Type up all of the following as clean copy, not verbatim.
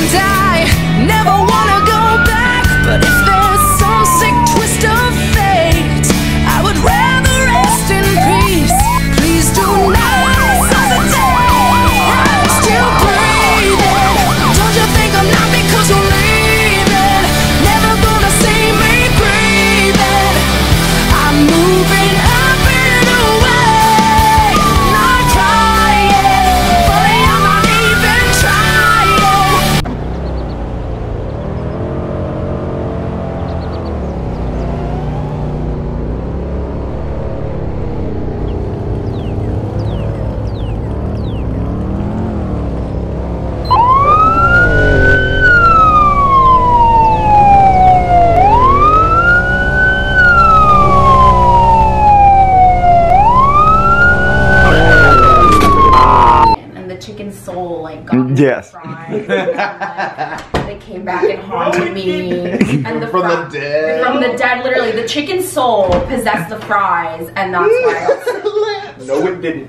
And I never wanna go back, but if there's some sick twist of fate, I would rather rest in peace. Please do not resuscitate. I'm still breathing. Don't you think I'm not because you're leaving? Never gonna see me breathing. I'm moving up and away. Not crying, funny I'm not even trying. And the chicken soul like got me Yes. fried. And they came back and haunted me. And the From the dead. From the dead, literally. The chicken soul possessed the fries, and that's why. No, it didn't.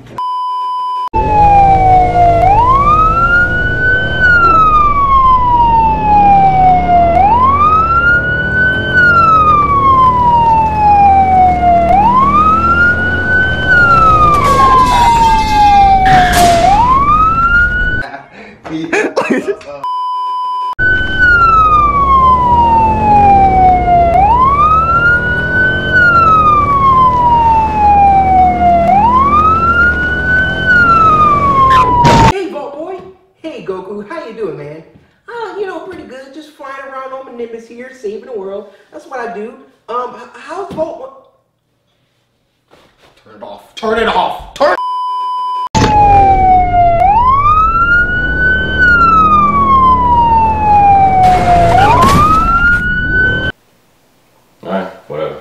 Hey, Vault Boy. Hey, Goku. How you doing, man? You know, pretty good. Just flying around on my Nimbus here, saving the world. That's what I do. How's Vault? Turn it off. Turn it off. Turn. Alright, whatever.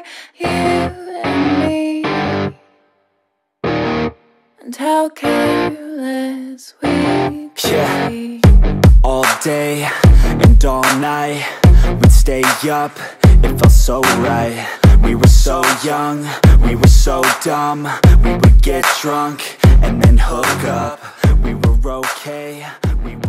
you and me, and how careless we could be. All day and all night, we'd stay up, it felt so right. We were so young, we were so dumb. We would get drunk and then hook up. We were okay, we